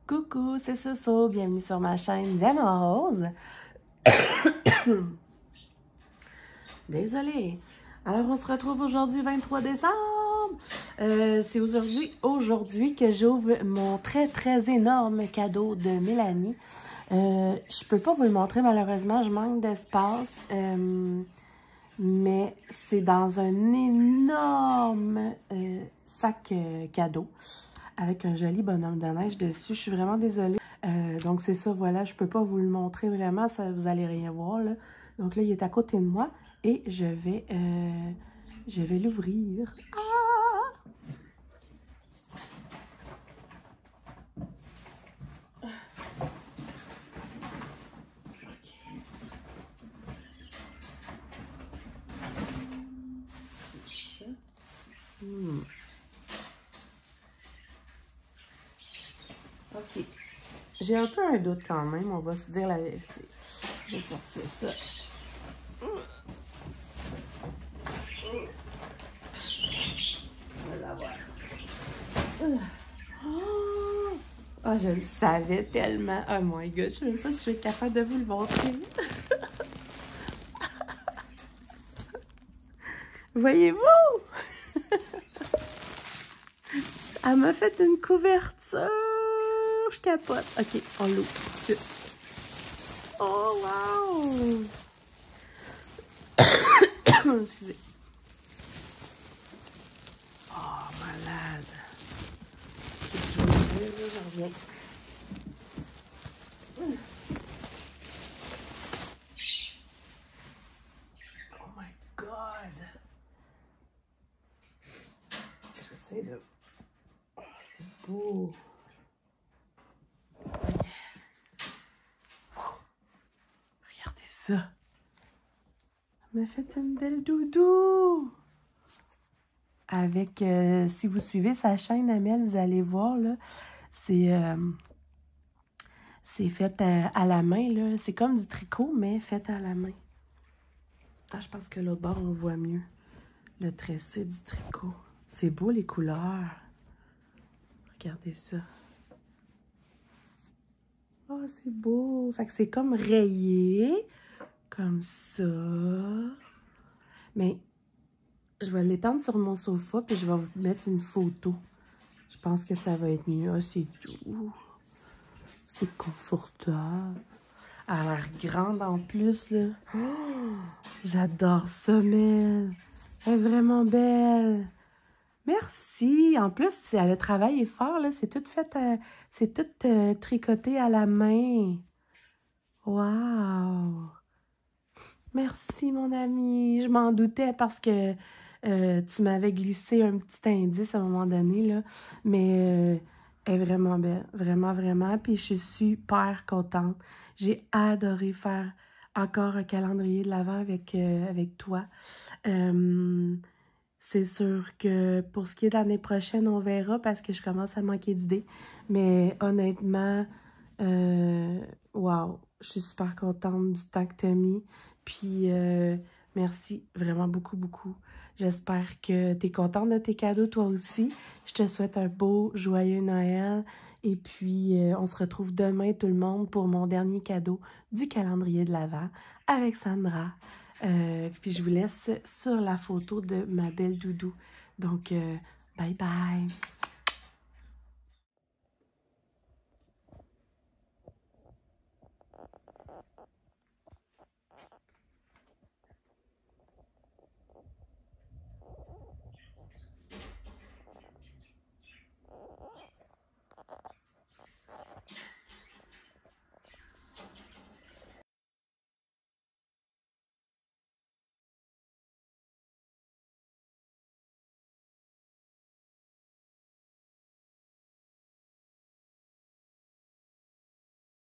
Coucou, c'est Soso, bienvenue sur ma chaîne Diamant Rose. Désolée. Alors, on se retrouve aujourd'hui, 23 décembre. C'est aujourd'hui que j'ouvre mon très énorme cadeau de Mélanie. Je peux pas vous le montrer, malheureusement, je manque d'espace. Mais c'est dans un énorme sac cadeau avec un joli bonhomme de neige dessus. Je suis vraiment désolée. Donc, c'est ça, voilà, je peux pas vous le montrer vraiment, ça, vous allez rien voir, là. Donc là, il est à côté de moi et je vais l'ouvrir. Ah! OK. J'ai un peu un doute quand même, on va se dire la vérité. Je vais sortir ça. On va l'avoir. Oh, je le savais tellement. Oh my god, je sais même pas si je suis capable de vous le montrer. Voyez-vous? Elle m'a fait une couverture. Je capote. OK, on l'ouvre tout de suite. Oh, wow! Excusez. Oh, malade. Je reviens. Oh my god! J'essaie de... Oh, c'est beau! Regardez ça! Elle m'a fait une belle doudou! Avec, si vous suivez sa chaîne, Amel, vous allez voir, là, c'est fait à la main, là. C'est comme du tricot, mais fait à la main. Ah, je pense que l'autre bord, on voit mieux le tressé du tricot. C'est beau, les couleurs. Regardez ça. Oh, c'est beau. Fait que c'est comme rayé, comme ça. Mais je vais l'étendre sur mon sofa, puis je vais vous mettre une photo. Je pense que ça va être mieux. Oh, c'est doux. C'est confortable. Elle a l'air grande en plus, là. Oh, j'adore ça, Mel. Elle est vraiment belle. Merci. En plus, elle a travaillé fort, là. C'est tout fait, c'est tout tricoté à la main. Wow. Merci, mon ami. Je m'en doutais parce que tu m'avais glissé un petit indice à un moment donné, là. Mais elle est vraiment belle. Vraiment. Puis je suis super contente. J'ai adoré faire encore un calendrier de l'Avent avec toi. C'est sûr que pour ce qui est de l'année prochaine, on verra parce que je commence à manquer d'idées. Mais honnêtement, wow, je suis super contente du temps que tu as mis. Puis, merci vraiment beaucoup. J'espère que tu es contente de tes cadeaux, toi aussi. Je te souhaite un beau, joyeux Noël. Et puis, on se retrouve demain, tout le monde, pour mon dernier cadeau du calendrier de l'Avent avec Sandra. Puis, je vous laisse sur la photo de ma belle doudou. Donc, bye bye!